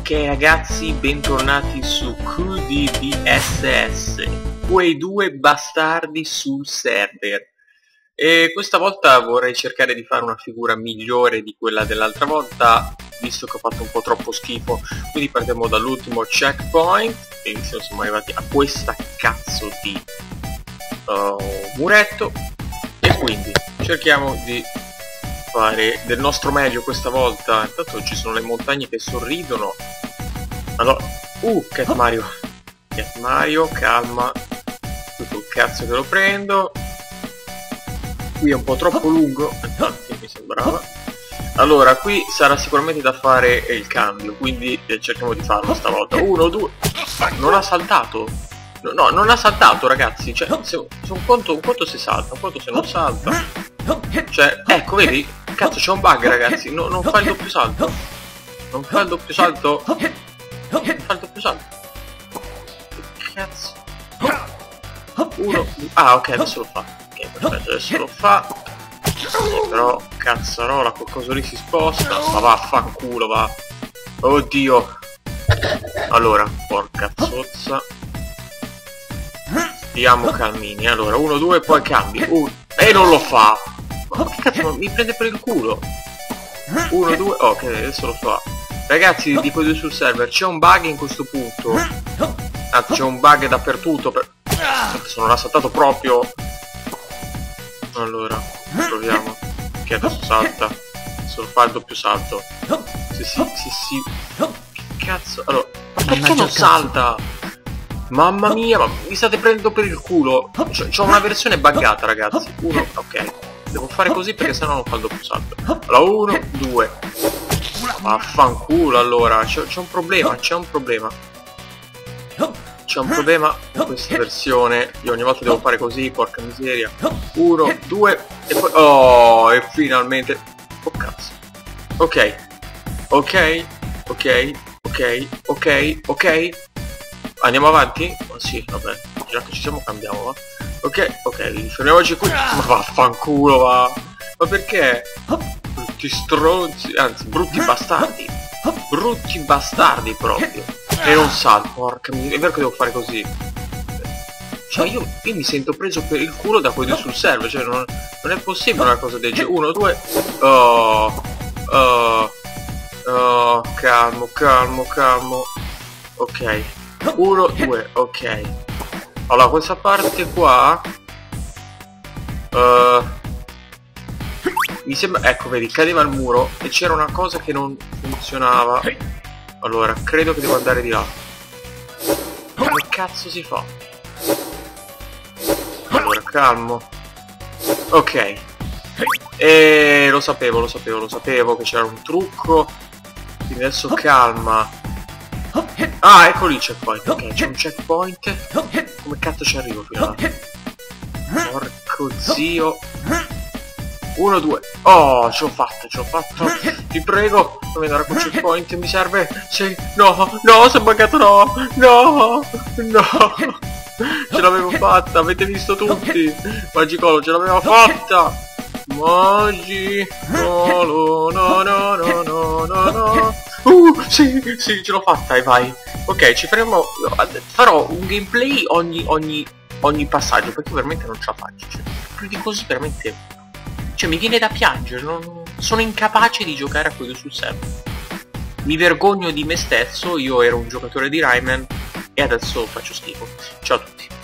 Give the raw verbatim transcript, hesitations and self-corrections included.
Ok ragazzi, bentornati su Q D B S S, quei due bastardi sul server. E questa volta vorrei cercare di fare una figura migliore di quella dell'altra volta, visto che ho fatto un po' troppo schifo. Quindi partiamo dall'ultimo checkpoint e siamo arrivati a questa cazzo di uh, muretto. E quindi cerchiamo di fare del nostro meglio questa volta. Intanto ci sono le montagne che sorridono. Allora, uh, Cat Mario Cat Mario, calma, tutto il cazzo che lo prendo. Qui è un po' troppo lungo, infatti mi sembrava. Allora, qui sarà sicuramente da fare il cambio, quindi eh, cerchiamo di farlo stavolta. Uno, due. Ah, non ha saltato. No, no, non ha saltato, ragazzi. Cioè, se, se un conto, un conto si salta, un conto se non salta. Cioè, ecco, vedi? Cazzo, c'è un bug, ragazzi. No, non fa il doppio salto. Non fa il doppio salto. Non fa il doppio salto. Che cazzo? Uno. Ah, ok, adesso lo fa. Ok, perfetto, adesso lo fa. Sì, però, cazzarola, qualcosa lì si sposta. Ma vaffanculo, va. Oddio. Allora, porca zozza. Stiamo calmini. Allora, uno, due, poi cambi. Uh, e non lo fa. Ma che cazzo, mi prende per il culo. Uno, due, ok, adesso lo fa. Ragazzi, di quei due sul server, c'è un bug in questo punto. Anzi, c'è un bug dappertutto. Per... non l'ha saltato proprio. Allora, proviamo. Che adesso salta. Adesso lo fa il doppio salto. Sì, sì, sì, sì. Che cazzo? Allora, ma perché non salta? Mamma mia, ma mi state prendendo per il culo. C'ho una versione buggata, ragazzi. Uno, ok. Devo fare così perché sennò non fa il doppio salto. Allora, uno, due. Vaffanculo, allora. C'è un problema, c'è un problema. C'è un problema con questa versione. Io ogni volta devo fare così, porca miseria. Uno, due, e poi... oh, e finalmente... oh, cazzo. Ok. Ok. Ok. Ok. Ok. Ok. Andiamo avanti? Oh, sì, vabbè. Già che ci siamo, cambiamo, va. Ok, ok, fermiamoci qui. Ma vaffanculo, va. Ma perché? Brutti stronzi, anzi, brutti bastardi. Brutti bastardi proprio. E non salto, porca miseria. È vero che devo fare così. Cioè, io, io mi sento preso per il culo da quelli sul server. Cioè, non, non è possibile una cosa del genere. Uno, due. Oh. Oh. Oh. Calmo, calmo, calmo. Ok. Uno, due, ok. Allora, questa parte qua uh, mi sembra, ecco, vedi, cadeva il muro e c'era una cosa che non funzionava. Allora, credo che devo andare di là. Come cazzo si fa? Allora, calmo. Ok. E lo sapevo, lo sapevo, lo sapevo che c'era un trucco. Quindi adesso calma. Ah, ecco lì il checkpoint. Ok, c'è un checkpoint. Come cazzo ci arrivo fino là? Porco zio. Uno, due. Oh, ce l'ho fatta, ce l'ho fatta. Ti prego, fammi andare a quel checkpoint. Mi serve. Sì. No, no, sono mancato. No, no, no. Ce l'avevo fatta, avete visto tutti. Magicolo, ce l'aveva fatta. Magicolo, no, no, no, no, no, no. Uh, sì, sì, ce l'ho fatta e vai. Ok, ci faremo. Farò un gameplay ogni, ogni, ogni passaggio, perché veramente non ce la faccio. Cioè, più di così veramente. Cioè, mi viene da piangere. Non... sono incapace di giocare a quello sul server. Mi vergogno di me stesso. Io ero un giocatore di Rayman e adesso faccio schifo. Ciao a tutti.